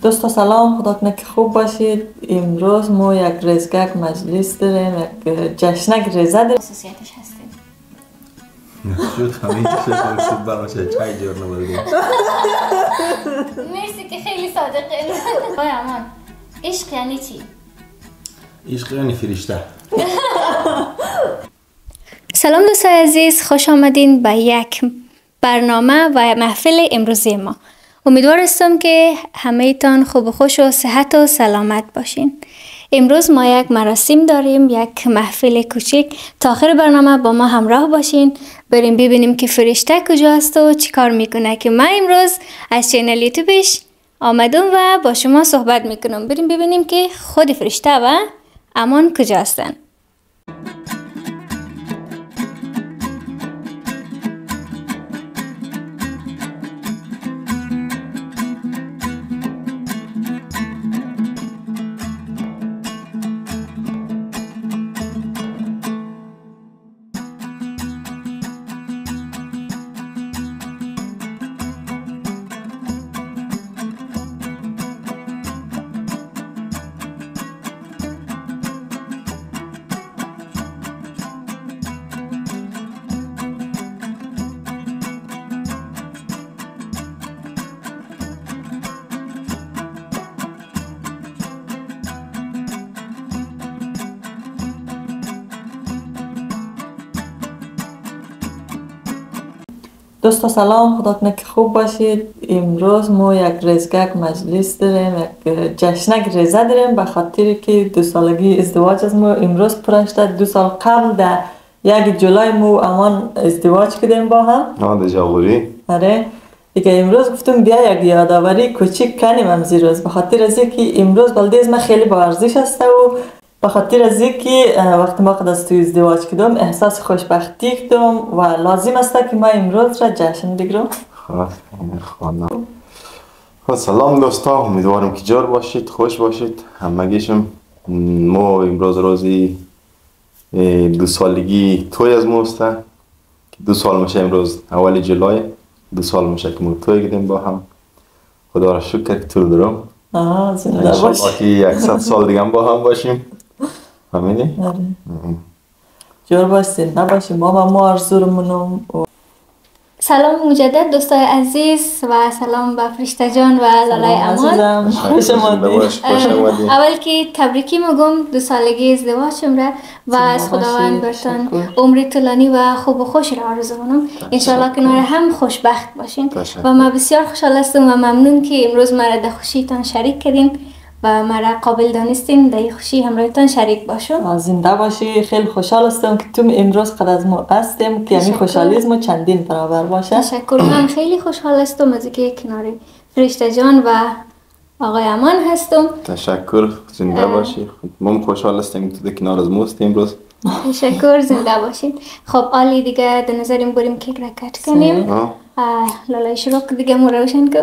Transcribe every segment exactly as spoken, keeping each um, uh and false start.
دوستا سلام، خدا کنه که خوب باشید. امروز ما یک ریزگک مجلس داریم، یک جشنک ریزه داریم. خصوصیتش هستیم شد همین چیز رسید براشه چای جور نبودیم. مرسی که خیلی صادقه. بای امان، عشق یعنی چی؟ عشق یعنی فرشته. سلام دوستای عزیز، خوش آمدین به یک برنامه و محفل امروزی ما. امیدوار هستم که همه تان خوب و خوش و صحت و سلامت باشین. امروز ما یک مراسم داریم، یک محفل کوچک. تا آخر برنامه با ما همراه باشین، بریم ببینیم که فرشته کجا است و چی کار میکنه، که من امروز از چینل یوتیوبش آمدم و با شما صحبت میکنم. بریم ببینیم که خود فرشته و امان کجا هستن. دوستا سلام، خدا کنه که خوب باشید. امروز ما یک ریزگک مجلس داریم، یک جشنک ریزه داریم به خاطر که دو سالگی ازدواج از ما امروز پرشته. دو سال قبل در یک جولای ما امان ازدواج کردیم با هم. آه دجاوری. آره دیگه امروز گفتم بیا یک یادآوری کوچیک کنیم امروز روز، به خاطر از اینکه امروز بلدیز من خیلی با ارزش است و به خاطر از اینکه وقتی ما قد از تو ازدواج کردم احساس خوشبختی کردم و لازم است که ما امروز را جشن بگیرم. خب سلام دوستا، امیدوارم که جور باشید، خوش باشید همگیشم. ما امروز روزی دو سالگی توی از ما است. دو سال میشه امروز، اول جولای دو سال میشه که ما توی کردیم با هم. خدا را شکر که تو دارم. آه زنده باش. انشالله که صد سال دیگه هم با هم باشیم. همینی؟ آره. جور باش، زنده باشیم. ما ما آرزومونم. سلام مجدد دوستای عزیز و سلام به فرشته جان و لالای امان. خوش آمدید. اول که تبریکی میگم دو سالگی ازدواجم را و از خداوند برتان عمر طولانی و خوب و خوش را آرزو کنم. انشالله کنار هم خوشبخت باشین و ما بسیار خوشحال هستم و ممنون که امروز مرا در خوشیتان شریک کردین و مرا قابل دانستین در خوشی همراهتان شریک باشم. زنده باشی. خیلی خوشحال هستم که تو امروز قد از ما هستیم که همین خوشحالی از ما چندین برابر باشه. تشکر. من خیلی خوشحال هستم از اینکه کنار فرشته جان و آقای امان هستم. تشکر، زنده باشی. ما خوشحال هستیم که تو کنار از ما هستی امروز. تشکر، زنده باشین. خب عالی، دیگه در نظریم بریم کیک را کٹ کنیم. لالای شروع دیگه مو روشن کن.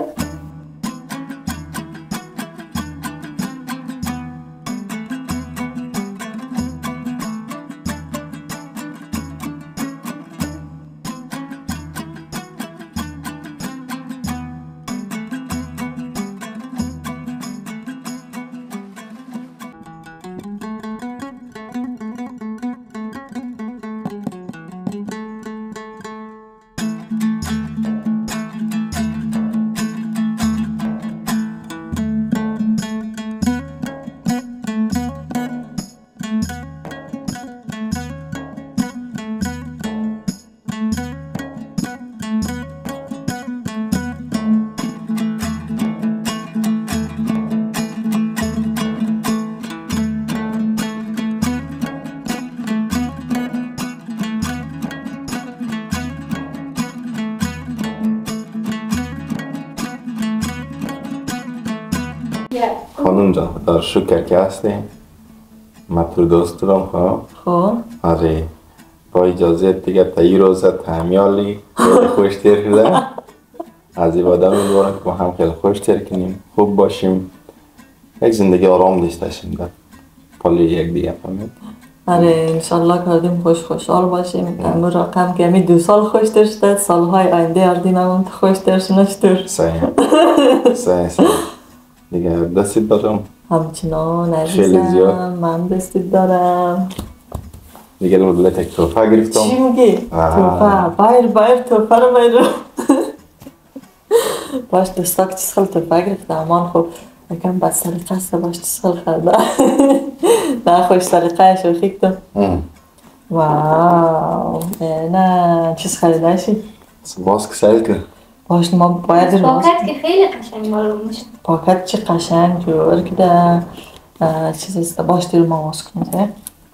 خانم جان خدا شکر که هستیم. من تو دوست دارم. خب خب آره با اجازه دیگه تا این روزه تهمیالی خوش تیر کرده. از این بعد امیدوارم که با هم خیلی خوش تیر کنیم، خوب باشیم، یک زندگی آرام داشته باشیم در پالی یک دیگه. فهمید؟ آره انشالله کردیم خوش خوشحال باشیم. امور رقم که همی دو سال خوش داشته، سالهای آینده اردیم همون خوش درش نشتر. صحیح صحیح صحیح. دیگه دستت دارم همچنان خیلی زیاد. عزیزم، من دستت دارم. دیگه دو دلت یک توفه گرفتم. چی میگی؟ توفه بایر بایر توفه رو بایر باش دوستا که چیز خیلی توفه گرفته امان خب یکم بد سلیقه است باش چیز خیلی خرده نه خوش سلیقه شوخی کتم. واو نه چیز خریده شی؟ ماسک سیل که باش ما باید رو پاکت که خیلی قشنگ معلوم میشه. پاکت چه قشنگ جور کده چیز است باش دیر ما ماسک کنه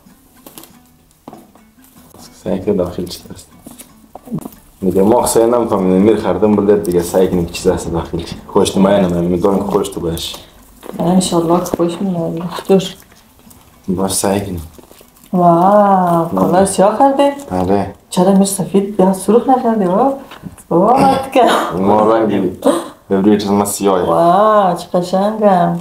سعی که داخل چیز است میگه ما سعی نمی‌کنم میر خردم بلد دیگه سعی کنیم چیز است داخل چی خوش نماینم میگم که خوش تو باش انشالله که خوش میاد دور باش سعی کنیم. واو کلاه سیاه کرده؟ آره چرا میر سفید یا سرخ نکرده واو واو مرد که ما رنگی ببرید ما سیاه واو چه قشنگم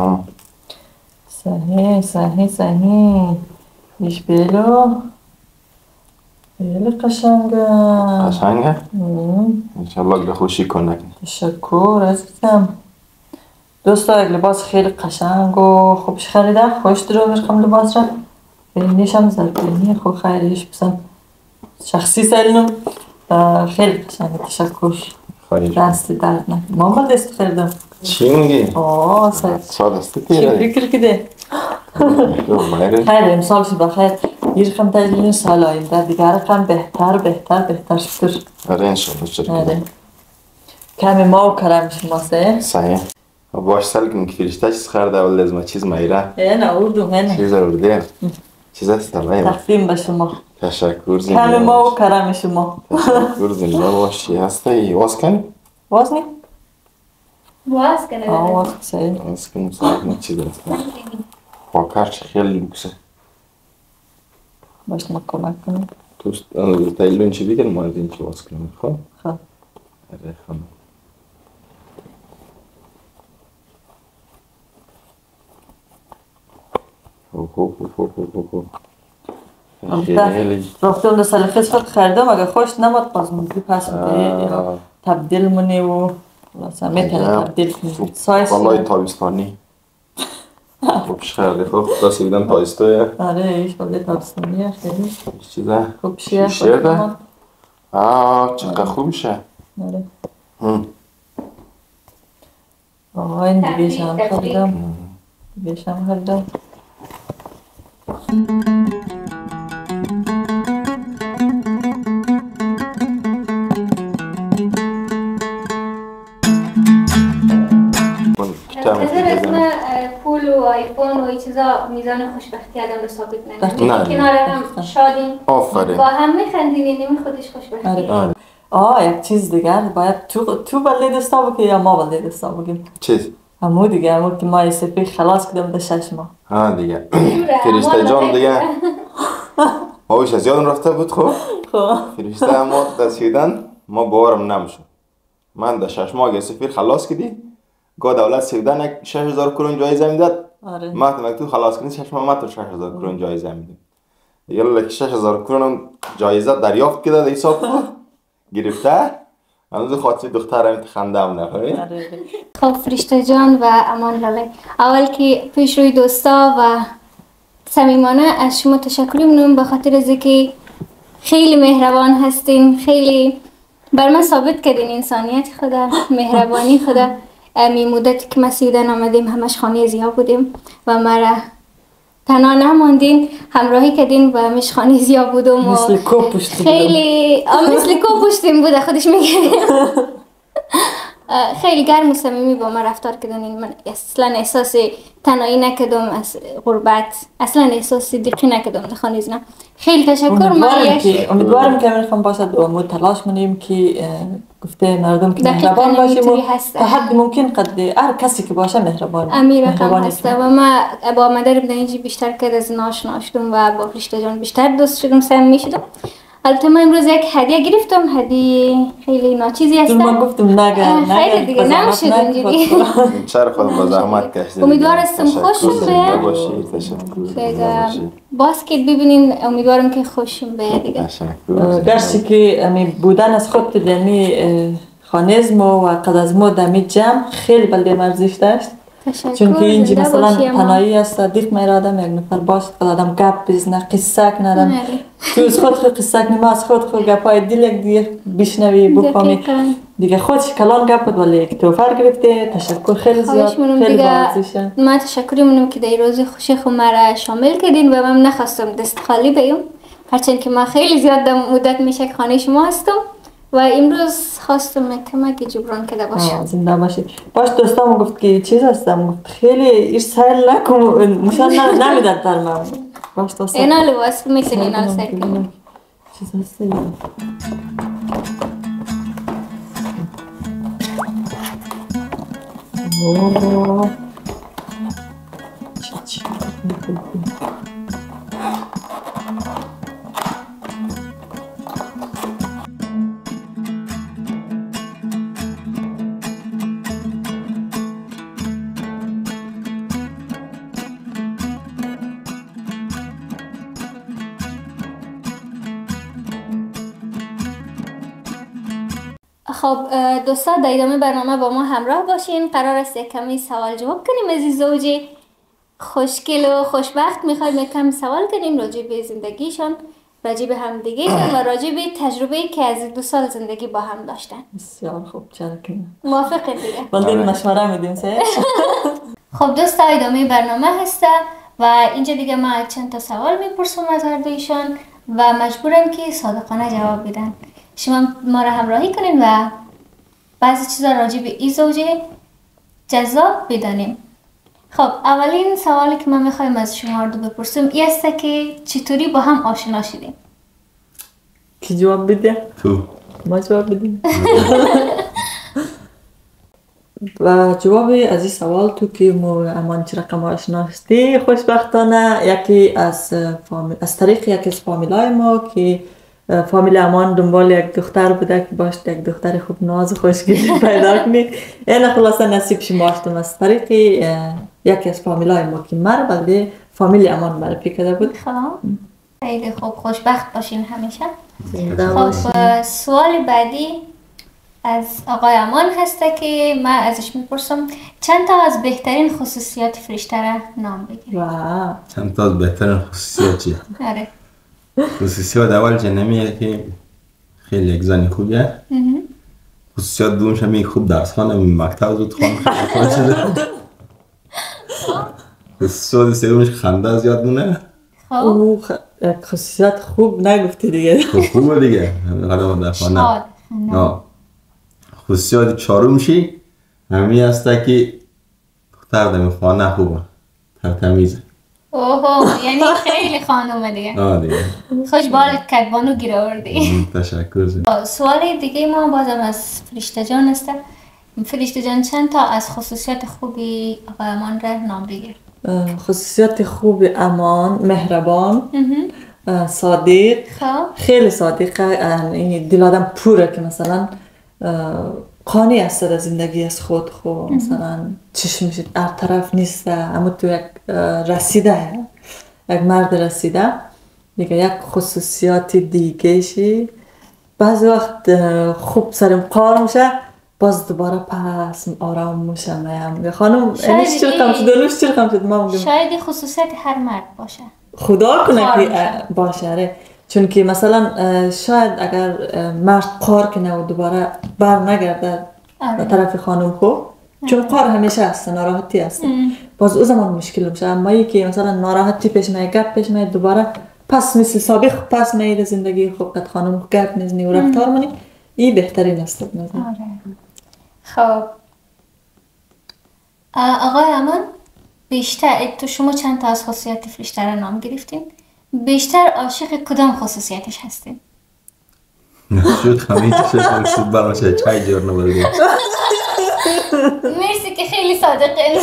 صحیح صحیح صحیح ایش بیلو خیلی قشنگه قشنگه؟ انشالله که خوشی کنه. تشکر عزیزم. دوستا یک لباس خیلی قشنگ و خوبش خریده خوش درو میرکم لباس را بینیش هم زربینی خوب خیلیش بسن شخصی سلنم خیلی قشنگه تشکر دست درد نه ماما دست خریدم. چی میگی؟ آه سعید چه دستی چی تیره؟ فکر کده؟ خیلی امسال شد بخیر یه رقم تجلیل سال آینده دیگه رقم بهتر بهتر بهتر شکر. آره انشالله شکر. آره کمی ما و کرم شما سه صحیح باش سال کنم که فرشته چیز خرده ولی از ما چیز مایره نه اردو منه چیز ارده چیز است تبایی تقدیم به شما تشکر زنده کمی ما و کرم شما تشکر زنده باشی هسته واز کنی؟ واز نی؟ واز کنه آه واز سعید واز کنیم ساعت چیز است پاکرش خیلی لوکسه باش ما کمک کنیم توست تایلون چی بگن ما از این چی واز کنیم خواه؟ خواه آره خانم اوه اوه اوه اوه اوه رفتم در سلفیس فقط خریدم اگه خوش نماد باز مونگی پس میده یا تبدیل منی و خلاصه میتونه تبدیل کنی سایز بالای تابستانی خوبش خرده خوب دستی بیدم تایستویه آره ایش بالای تابستانیه خیلی چیزه؟ خوبشیه شیر ده؟ آه چقدر خوبشه آره آه این دیگهش هم خریدم دیگهش هم خریدم نظر از من پول و آیفون و این چیزا میزان خوشبختی آدم رو ثابت نمیکنه. نه کنار هم شادیم آفرین با هم میخندیم یعنی خودش خوشبختی. آره آه یک چیز دیگر باید تو تو بلده دستا بگی یا ما بلده دستا بگیم چیز؟ همو دیگه همو که ما سپی خلاص کدم ده شش ماه ها دیگه فرشته جان دیگه هاوش از یادم رفته بود خب فرشته ما دستیدن ما باورم نمیشد من ده شش ماه سفیر خلاص کدی گاه دولت سیدن یک شش هزار کرون جایزه میداد ما تو خلاص کنی شش ماه ما تو شش هزار کرون جایزه میدیم یلا شش هزار کرون جایزه دریافت کرده حساب بود گرفته هنوز خاطر دخترم خندم نخوری خب فرشته جان و امان لاله اول که پیش روی دوستا و صمیمانه از شما تشکر می‌کنم به خاطر از اینکه خیلی مهربان هستین خیلی بر من ثابت کردین انسانیت خدا مهربانی خدا امی مدتی که ما سویدن آمدیم همش خانه زیاد بودیم و مرا تنها نماندین همراهی کردین و همش خانه زیاد بودم مثل کو پشتیم خیلی مثل کو پشتیم بوده خودش میگه خیلی گرم و صمیمی با من رفتار کردن من اصلا احساس تنهایی نکردم از غربت اصلا احساس دیقی نکردم در خانه زنم خیلی تشکر امیدوارم که امیدوارم که میخوام باشد و ما تلاش منیم که گفته مردم که مهربان باشیم و تا حد ممکن قد هر کسی که باشه مهربان امیر رقم هسته و ما با مادر بدنجی بیشتر کرد از ناشنا شدم و با فرشته جان بیشتر دوست شدم صمیمی شدم البته ما امروز یک هدیه گرفتم هدیه خیلی ناچیزی هست ما گفتم نگه خیلی دیگه نمیشد اینجوری چرا خود با زحمت کشیدید امیدوارم خوشم بیاد باز که ببینین امیدوارم که خوشم بیاد دیگه گرچه که امی بودن از خود دمی خانزم و قد از ما دمی جمع خیلی بلده مرزش داشت چون که اینجا مثلا پناهی است دیخ میره آدم یک نفر باشه که آدم گپ بزنه قصه کنه آدم تو از خود خود قصه کنی ما از خود خود گپای دل دیگه بشنوی بفهمی دیگه خودش کلان گپ بود ولی یک توفر گرفته. تشکر خیلی زیاد خیلی بازیشه. ما تشکری مونم که در روز خوشی خود مرا شامل کردین و من نخواستم دست خالی بیام هرچند که ما خیلی زیاد مدت میشه که خانه شما هستم و امروز خواستم کمک جبران کرده باشم. زنده باشید. باش دوستام گفت که چیز هستم گفت خیلی ایش سهل نکن نشان نمیدن در من. باش دوستام. اینا لباس میتونی اینا سر کنی. چیز هستی. اوه. چی چی. خب دوستان در ادامه برنامه با ما همراه باشین. قرار است یک کمی سوال جواب کنیم از این زوج خوشگل و خوشبخت. میخوایم یک کمی سوال کنیم راجع به زندگیشان، راجع به همدیگهشان و راجع به تجربه‌ای که از دو سال زندگی با هم داشتن. بسیار خوب چرا که موافقه دیگه؟ بلدین مشوره میدیم سه. خب دوستا ادامه برنامه هسته و اینجا دیگه ما چند تا سوال میپرسم از هر دویشان و مجبورم که صادقانه جواب بدن. شما ما را همراهی کنین و بعضی چیزا راجع به این زوج جذاب بدانیم. خب اولین سوالی که من میخوایم از شما رو بپرسم این است که چطوری با هم آشنا شدیم؟ کی جواب بده؟ تو. ما جواب بدیم. و جواب از این سوال تو که مو امان چه رقم آشنا شدی خوشبختانه یکی از فامیل از طریق یکی از فامیلای ما که فامیل امان دنبال یک دختر بوده که باش یک دختر خوب ناز و خوشگل پیدا کنی. این خلاصه نصیب شما شدم از طریق یکی از فامیلای ما که مر بلده فامیل امان معرفی کرده بود. خب خیلی خوب خوشبخت باشین همیشه. خب سوال بعدی از آقای امان هسته که من ازش میپرسم چند تا از بهترین خصوصیات فرشته را نام بگیر. واو چند تا از بهترین خصوصیات چیه؟ آره خصوصیات اول جنمیه که خیلی یک زنی خوبیه. خصوصیات دومش همی خوب درس خانه مکتب زود خانه خیلی شده. خصوصیات سومش خنده زیاد دونه. او خصوصیات خوب نگفتی دیگه. خوب خوبه دیگه. حالا در خانه. نه. خصوصیات چهارمشی همی هسته که دختر دم خانه خوبه. ترتمیزه. اوه یعنی خیلی خانومه دیگه. آه دیگه. خوش بالت کدبانو گیر آوردی. تشکر زیاد. سوال دیگه ما بازم از فرشته جان است. فرشته جان چند تا از خصوصیات خوبی آقای امان را نام بگیر. خصوصیات خوب امان مهربان صادق خیلی صادقه دل آدم پوره که مثلا قانع است در زندگی از خود خو مثلا چشمش هر طرف نیست اما تو یک رسیده یک مرد رسیده دیگه. یک خصوصیات دیگه شی بعضی وقت خوب سرم قار میشه باز دوباره پس آرام میشه. میام خانم اینش چی رقم شد دلوش چی رقم شد ما میگم شاید خصوصیت هر مرد باشه خدا کنه که باشه. چون که مثلا شاید اگر مرد قار کنه و دوباره بر نگرده به طرف خانم خوب چون قار همیشه هست ناراحتی هست باز او زمان مشکل میشه. اما ای که مثلا ناراحتی پیش میاد گپ پیش میاد دوباره پس مثل سابق پس میاد زندگی خوب قد خانم گپ میزنی و رفتار منی این بهترین است نظر. خب آقای امان بیشتر تو شما چند تا از خصوصیات فرشته را نام گرفتین بیشتر عاشق کدام خصوصیتش هستین؟ شد خمیت شد شد برمشه چای جور نبردیم. مرسی که خیلی صادقه.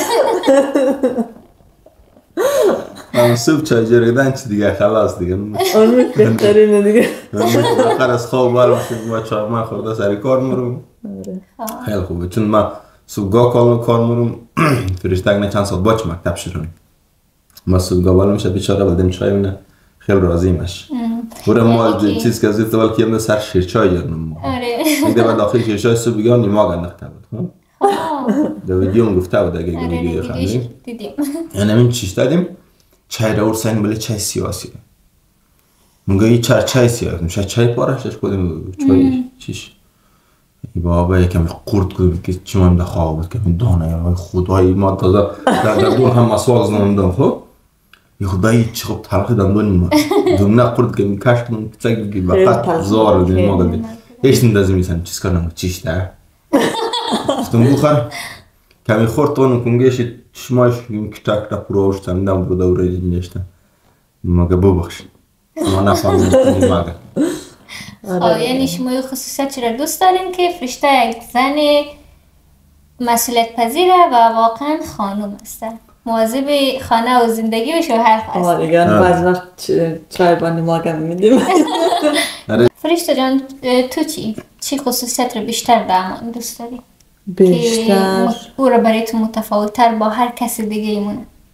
من صبح چای جور گدن چی دیگه خلاص دیگه اون بهترینه دیگه. آخر از خواب برمشه ما چای من خورده سری کار مرم خیلی خوبه چون من صبحگاه کار مرم فرشته اگه چند سال باچ مکتب شروع ما صبحگاه بالا میشه بیچاره بلدیم چای منه خیلی راضی مش برای ما چیز که از این طول که سر شیر چای جرنم ما آره دیگه بعد آخر شیر چای صبحگاه نیمه آگه نخته بود در ویدیو هم گفته بود اگه ویدیو خواهیم دیدیم. یعنی همین چیش دادیم چای را ورسایم بله چای سیاسی منگه ای چای چای سیاسی میشه چای پارشش کدیم چای چیش ای بابا یکم قورت کدیم که چی من دخواه بود که من دانه یا خدایی ما تازه در دون هم مسواق زنم خب ای خدایی چی خب تلخی دندونی ما دونه قورت که میکش کنم چایی که بقید زار دیم ما دادیم ایش ندازیم میسن چیز کنم چیش در گفتم بخور کمی خورد تونم کنگهش شماش کتاک تا پروش تندم رو دوره نشتم مگه ببخشید ما نفهمیدیم مگه آه یعنی شما خصوصیت چرا دوست دارین که فرشته یک زن مسئولیت پذیره و واقعا خانم هسته مواظب خانه و زندگی و شوهر هست. آه دیگه بعض وقت چای بانی ماگم میدیم. فرشته جان تو چی؟ چی خصوصیت رو بیشتر در امان دوست داری؟ بیشتر که او رو برای تو متفاوت‌تر با هر کسی دیگه ایمونه.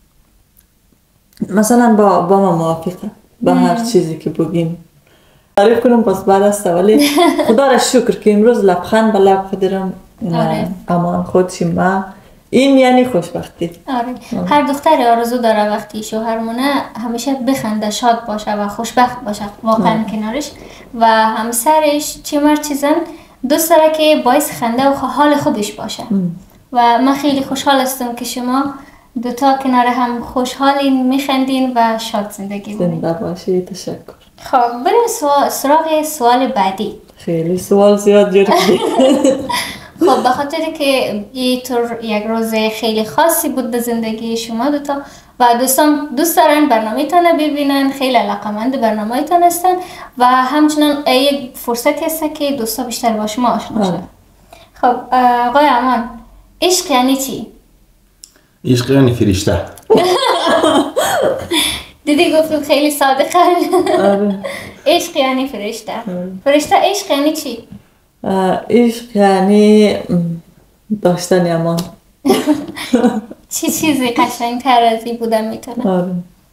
مثلا با با ما موافقه با هر چیزی که بگیم تعریف کنم پس بعد است ولی خدا را شکر که امروز لبخند به لب خودم امان خودشی ما این یعنی خوشبختی. آره هر دختری آرزو داره وقتی شوهر مونه همیشه بخنده شاد باشه و خوشبخت باشه واقعا کنارش و همسرش چه مرد چه زن دوست داره که باعث خنده و حال خوبش باشه و من خیلی خوشحال هستم که شما دوتا کنار هم خوشحالین میخندین و شاد زندگی زنده میکنین. باشی. تشکر. خب بریم سوال سراغ سوال بعدی. خیلی سوال زیاد جوری خب به خاطر که یه طور یک روز خیلی خاصی بود به زندگی شما دوتا و دوستان دوست دارن برنامه تانه ببینن خیلی علاقمند برنامه تان هستن و همچنان یک فرصتی هست که دوستا بیشتر با شما آشنا شدن. خب آقای امان عشق یعنی چی؟ عشق یعنی فرشته. دیدی گفتم خیلی صادقه. عشق یعنی فرشته. فرشته عشق یعنی چی؟ عشق یعنی داشتن امان. چی چیزی قشنگ‌تر از این بودن میتونه؟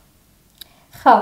خب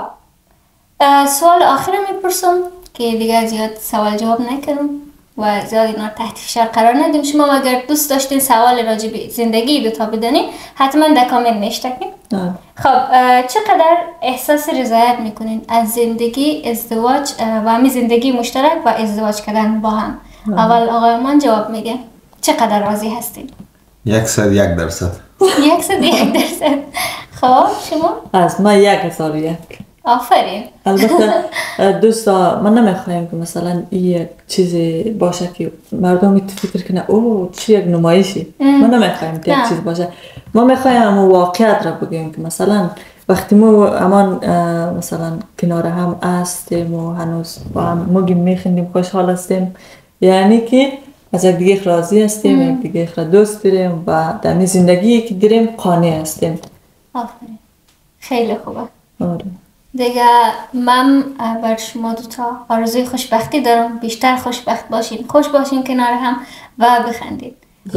سوال آخر میپرسم که دیگه زیاد سوال جواب نکنم و زیاد اینا تحت فشار قرار ندیم. شما اگر دوست داشتین سوال راجع به زندگی دوتا بدونین حتما در کامنت نوشتین. خب چقدر احساس رضایت میکنین از زندگی ازدواج و همین زندگی مشترک و ازدواج کردن با هم؟ اول آقای من جواب میگه چقدر راضی هستین؟ یکصد یک درصد. یکصد یک درصد. خب شما؟ از ما یک هزار یک. آفرین. البته دوستا من نمیخوایم که مثلا یک چیزی باشه که مردم فکر کنه اوه چی یک نمایشی. ما نمیخوایم که یک چیز باشه. ما میخوایم اما واقعیت را بگیم که مثلا وقتی ما امان مثلا کنار هم هستیم و هنوز با هم مگیم میخندیم خوشحال هستیم یعنی که از یک دیگه راضی هستیم یک دیگه را دوست داریم و در این زندگی که داریم قانع هستیم. آفرین خیلی خوبه. آره. دیگه من بر شما دوتا آرزوی خوشبختی دارم بیشتر خوشبخت باشین خوش باشین کنار هم و بخندید.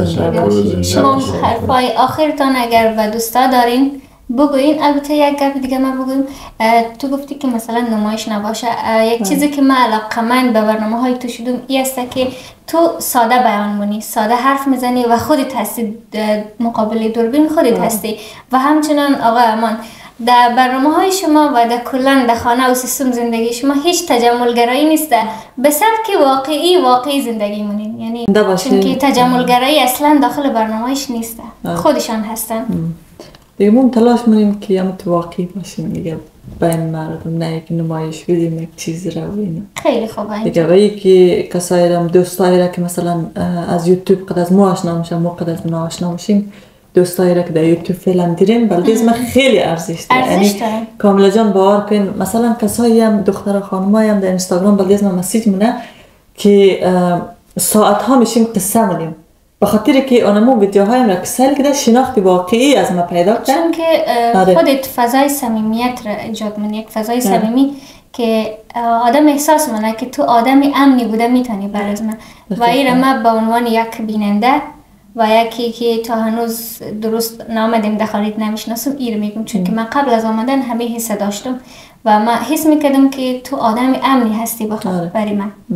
شما حرفای آخرتان اگر و دوستا دارین بگوین. البته یک گپ دیگه من بگویم تو گفتی که مثلا نمایش نباشه یک چیزی که من علاقمند به برنامه های تو شدم این است که تو ساده بیان مونی ساده حرف میزنی و خودت هستی مقابل دوربین خودت هستی و همچنان آقا امان در برنامه های شما و در کلن در خانه و سیستم زندگی شما هیچ تجملگرایی نیست به سبک واقعی واقعی زندگی مونین یعنی چون که تجملگرایی اصلا داخل برنامه‌اش نیست خودشان هستن. دیگه ما تلاش می‌کنیم که هم تو واقعی باشیم دیگه بین مردم نه یک نمایش بدیم یک چیزی رو ببینیم. خیلی خوبه دیگه ولی که کسایی هم دوستایی را که مثلا از یوتیوب قد از ما آشنا میشن ما قد از اونا آشنا میشیم دوستایی را که در یوتیوب فعلا دیدیم بلکه اسم خیلی ارزش داره یعنی کاملا جان باور کن مثلا کسایی هم دختر خانمایی هم در اینستاگرام بلکه اسم مسیج مونه که ساعت ها میشیم قصه مونیم به خاطر که آنمو ویدیوهایم را کسایی که در شناخت واقعی از ما پیدا کردن چون که خودت فضای صمیمیت را ایجاد من یک فضای صمیمی که آدم احساس منه که تو آدم امنی بوده میتونی بر از من و این را من به عنوان یک بیننده و یکی که تا هنوز درست نامدیم دخالیت نمیشناسم این میگم چون که من قبل از آمدن همه حس داشتم و من حس میکردم که تو آدم امنی هستی بخواه برای من.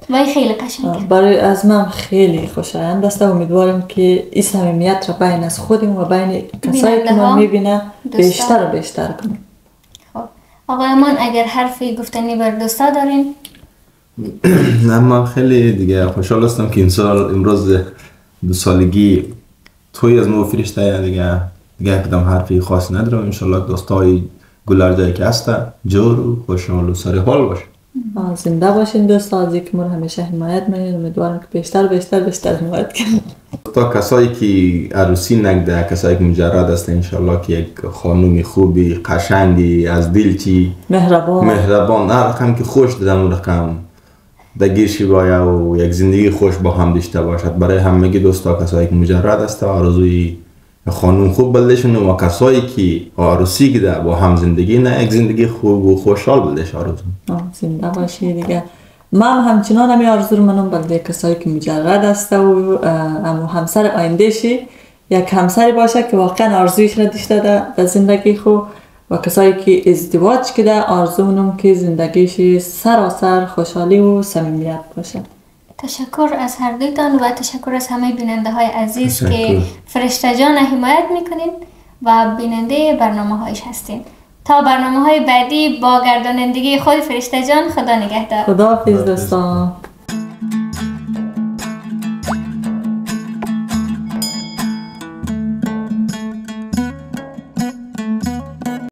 وای خیلی قشنگه. برای از من خیلی خوشایند است. امیدوارم که این صمیمیت را بین از خودم و بین کسایی که ما میبینه بیشتر و بیشتر کنیم. خب آقای امان اگر حرفی گفتنی بر دوستا دارین؟ نه من خیلی دیگه خوشحال هستم که این سال امروز دو سالگی توی از ما فرشته دیگه دیگه کدام حرفی خاص ندارم. انشالله دوستای گلر جایی که هسته جور و خوشحال و سر حال باشه. زنده باشین دوستا، از اینکه ما همیشه حمایت میکنین. امیدوارم که بیشتر بیشتر بیشتر حمایت کنین. تا کسایی که عروسی نگده، کسایی که مجرد هست، انشالله که یک خانومی خوبی قشنگی از دل چی مهربان مهربان هر رقم که خوش دادم اون رقم دگیرشی باید و یک زندگی خوش با هم داشته باشد. برای همگی دوستا کسایی که مجرد هست آرزوی خانوم خوب بلدشون و کسایی که عروسی کده با هم زندگی نه یک زندگی خوب و خوشحال بلدش آرزو. زنده باشی دیگه. من همچنان همی آرزو رو منم بلده کسایی که مجرد هست و امو همسر آیندهشی یک همسری باشه که واقعا آرزویش را داشته ده به زندگی خو، و کسایی که ازدواج کده آرزو منم که زندگیش سراسر خوشحالی و صمیمیت باشه. تشکر از هر دویتان و تشکر از همه بیننده های عزیز تشکر. که فرشته جان حمایت میکنین و بیننده برنامه هایش هستین. تا برنامه های بعدی با گردانندگی خود فرشته جان، خدا نگهدار. خدا حافظ دوستان.